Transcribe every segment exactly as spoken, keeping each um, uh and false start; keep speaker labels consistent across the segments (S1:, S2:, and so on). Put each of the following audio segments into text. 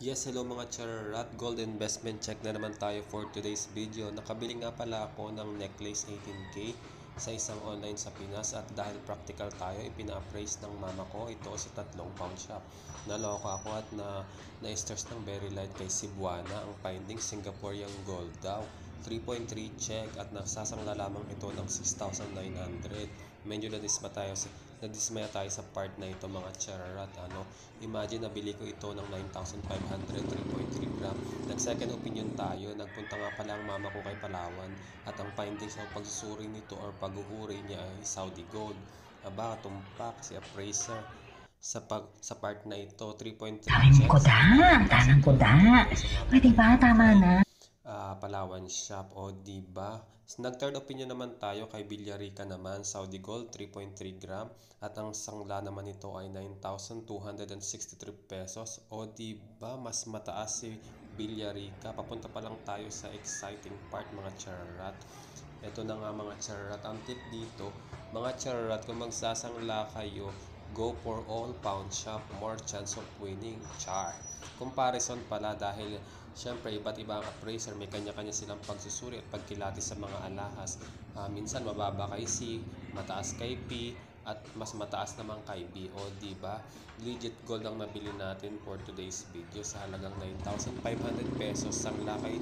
S1: Yes, hello mga charat. Gold investment check na naman tayo for today's video. Nakabili nga pala ako ng necklace eighteen K sa isang online sa Pinas at dahil practical tayo, ipina-appraise ng mama ko ito sa tatlong pawn shop. Naloka ako at na na-stress ng very light kay Cebuana. Ang finding Singaporean gold daw. three point three check at nasasangla lamang ito ng six thousand nine hundred. Medyo nadisma tayo sa nadismaya tayo sa part na ito mga charat. Ano, imagine nabili ko ito ng nine thousand five hundred, three point three gram. Nag second opinion tayo. Nagpunta nga pala ang mama ko kay Palawan at ang findings ng pagsusuri nito or paghuhuri niya ay Saudi gold. Aba, tumpak si appraiser sa pag sa part na ito. three point three
S2: Sabi mo
S1: check
S2: ko
S1: sa
S2: da, tanang ko da. Pwede ba? Tama na.
S1: uh, Palawan shop o diba. Nag third opinion naman tayo kay Villarica naman, Saudi gold three point three gram at ang sangla naman nito ay nine thousand two hundred sixty-three pesos o diba mas mataas si Villarica. Papunta pa lang tayo sa exciting part mga charat. Ito na nga mga charat, ang tip dito mga charat, kung magsasangla kayo, go for all pawn shop, more chance of winning. Char comparison pala dahil syempre iba't iba ang appraiser, may kanya-kanya silang pagsusuri at pagkilati sa mga alahas. Uh, minsan mababa kay C, mataas kay P, at mas mataas naman kay B. O diba, legit gold ang nabili natin for today's video sa halagang nine thousand five hundred pesos. Sangla kay,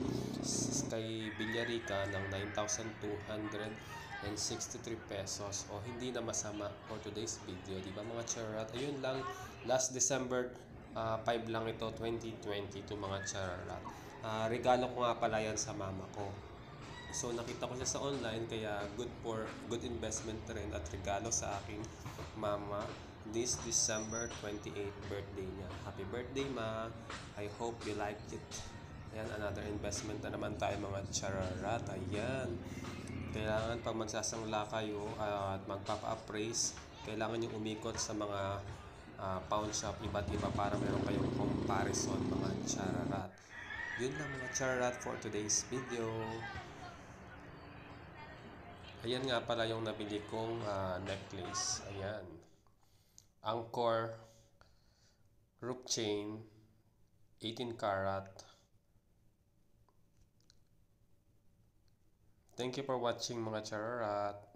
S1: kay Villarica ng nine thousand two hundred sixty-three pesos. O hindi na masama for today's video, diba mga charat? Ayun lang, last December uh, five lang ito, twenty twenty-two mga charat. Uh, regalo ko nga pala yan sa mama ko. So nakita ko siya sa online, kaya good for good investment rin at regalo sa aking mama this December twenty-eighth birthday niya. Happy birthday ma! I hope you like it. Ayan, another investment na naman tayo mga charat. Ayan. Kailangan pag magsasangla kayo uh, at magpapa-appraise, kailangan yung umikot sa mga uh, pawn shop iba't iba para meron kayong comparison mga charat. Yun lang mga charat for today's video. Ayan nga pala yung nabili kong uh, necklace. Ayan. Angkor Rope Chain eighteen karat. Thank you for watching mga charat.